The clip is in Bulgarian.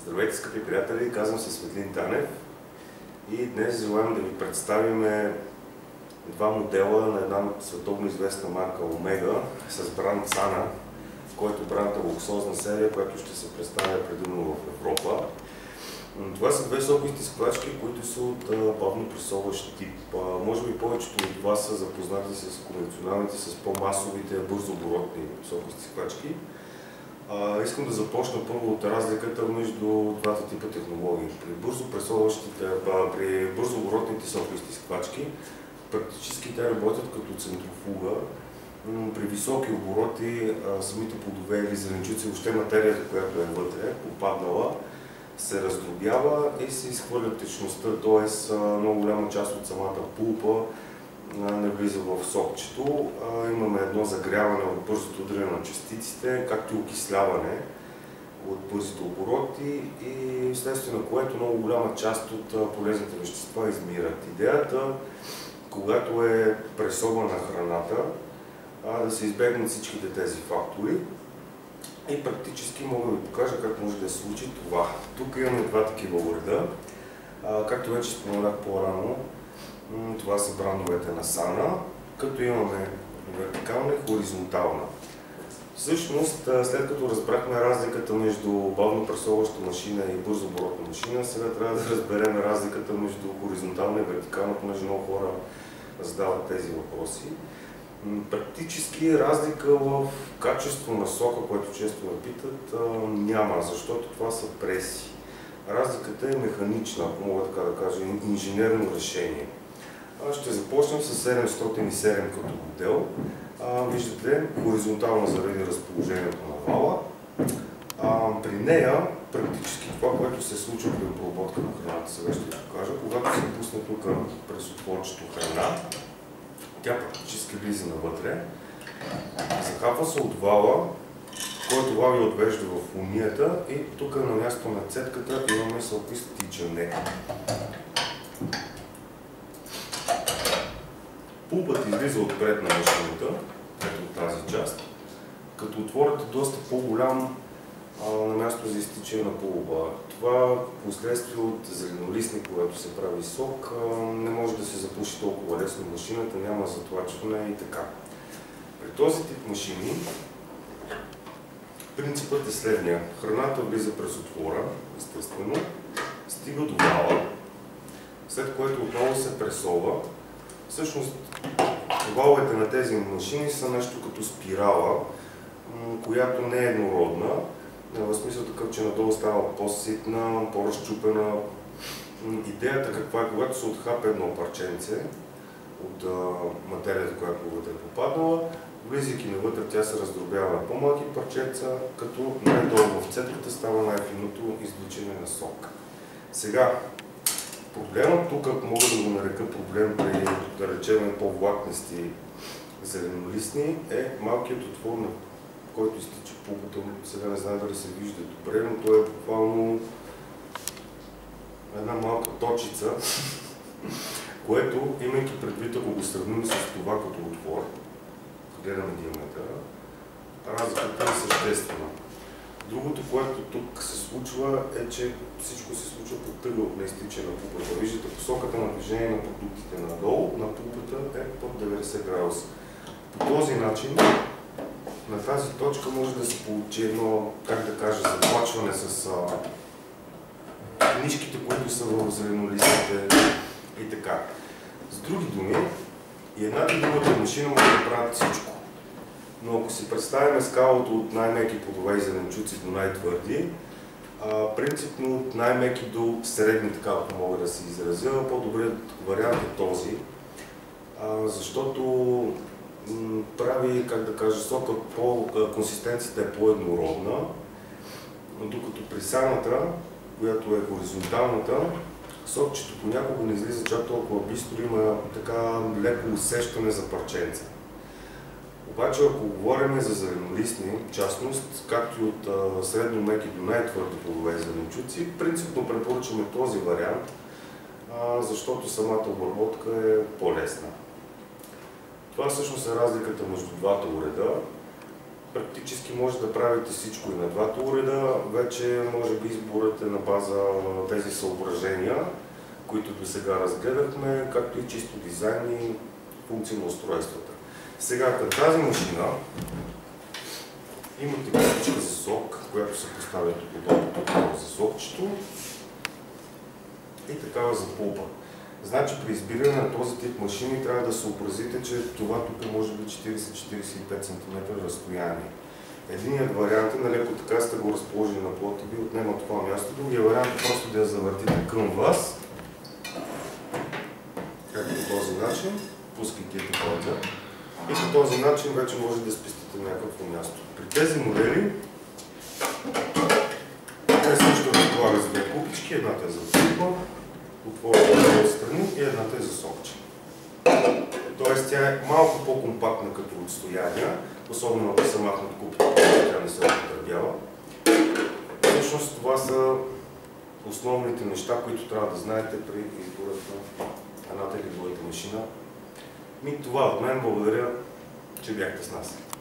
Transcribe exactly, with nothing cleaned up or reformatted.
Здравейте, скъпи приятели! Казвам се Светлин Танев и днес желаем да ви представим два модела на една световно известна марка Омега с бранд Цана, който бранд е луксозна серия, която ще се представя предимно в Европа. Това са две сокисти сквачки, които са от бавно пресоващ тип. Може би повечето от вас са запознати с конвенционалните, с по-масовите, бързооборотни сокисти сквачки. А, искам да започна първо от разликата между двата типа технологии. При бързо пресоващите, при бързооборотните сокисти сквачки, практически те работят като центрофуга. При високи обороти самите плодове или зеленчуци, въобще материята, която е вътре, попаднала, се раздробява и се изхвърля течността, т.е. много голяма част от самата пулпа не влиза в сокчето. Имаме едно загряване от бързото удряне на частиците, както и окисляване от бързите обороти и вследствие на което много голяма част от полезните вещества измират. Идеята, когато е пресована храната, да се избегнат всичките тези фактори и практически мога да ви покажа как може да се случи това. Тук имаме два такива уреда. Както вече споменах по-рано, това са брандовете на Цана, като имаме вертикална и хоризонтална. Всъщност, след като разбрахме разликата между бавно пресоваща машина и бързооборотна машина, сега трябва да разберем разликата между хоризонтална и вертикална, понеже много хора задават тези въпроси. Практически разлика в качество на сока, което често ме питат, няма, защото това са преси. Разликата е механична, ако мога така да кажа, инженерно решение. Ще започнем с седемстотин и седем като модел. Виждате, хоризонтална заради разположението на вала. При нея, практически това, което се случва при обработка на храната, сега ще ви покажа, когато се пусне тук през отворчето храна, тя практически влиза навътре, захапва се от вала, който вал я отвежда в унията и тук на място на цедката имаме сокист тичане. Пулпът излиза отпред на машината, ето от тази част, като отворът е доста по-голям на място за изтичане на пулпа. Това последствие от зеленолистник, когато се прави сок, не може да се запуши толкова лесно машината, няма затлачване и така. При този тип машини принципът е следния. Храната влиза през отвора, естествено, стига до вала, след което отново се пресова. Всъщност, валовете на тези машини са нещо като спирала, която не е еднородна. В смисъл такъв, че надолу става по-ситна, по-разчупена. Идеята каква е, когато се отхапе едно парченце от материята, която вътре е попаднала, влизайки навътре, тя се раздробява на по-малки парченца, като най-долу в цедката става най-финото извличане на сок. Сега, проблемът тук, мога да го нарека проблем при, да речем, по-влакнести зеленолистни, е малкият отвор, на който изтича пулпата. Сега не знам дали се вижда добре, но той е буквално една малка точица, което, имайки предвид, ако го сравним с това като отвор, гледаме диаметъра, разликата е съществена. Другото, което тук се случва, е, че всичко се случва по тъгъл на изтичане на пулпата. Виждате, посоката на движение на продуктите надолу на пулпата е под деветдесет градуса. По този начин, на тази точка може да се получи едно, как да кажа, заплачване с а, нишките, които са в зеленолистите и така. С други думи, и едната и другата машина може да правят всичко. Но ако си представим скалата от най-меки плодове и зеленчуци до най-твърди, принципно от най-меки до средни, така ако мога да се изразя, по-добрият вариант е този, а, защото прави, как да кажа, сока по консистенцията е по-еднородна, докато при Цаната, която е хоризонталната, сокчето понякога не излиза чак толкова бистро, има така леко усещане за парченца. Обаче, ако говорим за зеленолистни, в частност, както и от а, средно меки до най-твърди плодове и зеленчуци, принципно препоръчваме този вариант, а, защото самата обработка е по-лесна. Това всъщност е разликата между двата уреда. практически може да правите всичко и на двата уреда. Вече може би изборът е на база на тези съображения, които до сега разгледахме, както и чисто дизайн и функции на устройствата. Сега към тази машина имате кутичка за сок, която се поставя тук за сокчето и такава за пулпа. Значи при избиране на този тип машини трябва да съобразите, че това тук може би четирийсет до четирийсет и пет сантиметра разстояние. Единият вариант е, нали, ако така сте го разположили на плота, ви отнема това място. Другия вариант е просто да я завъртите към вас. Как по този начин, пускайки такова. И по този начин вече може да спестите някакво място. При тези модели те също разполага с две купички, едната е за пулпа, отворена от страни и едната е за сокче. Тоест тя е малко по-компактна като отстояние, особено ако се махнат купите, тя не се употребява. Всъщност това са основните неща, които трябва да знаете при изборът на едната или другата машина. И това от мен. Благодаря, че бяхте с нас.